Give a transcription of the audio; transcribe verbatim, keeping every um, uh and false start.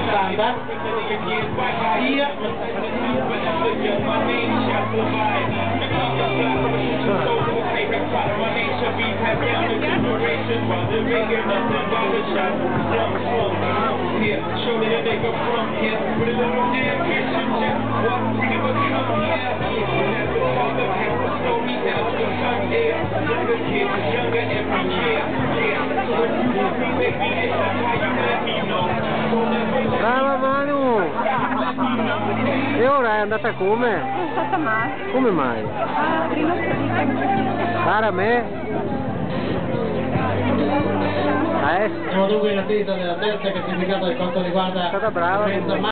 standard, sia brava Manu! E ora è andata come? È stata male. Come mai? Ah, prima Cara a me? A S? siamo dunque in attesa della terza classificata per quanto riguarda È stata brava. la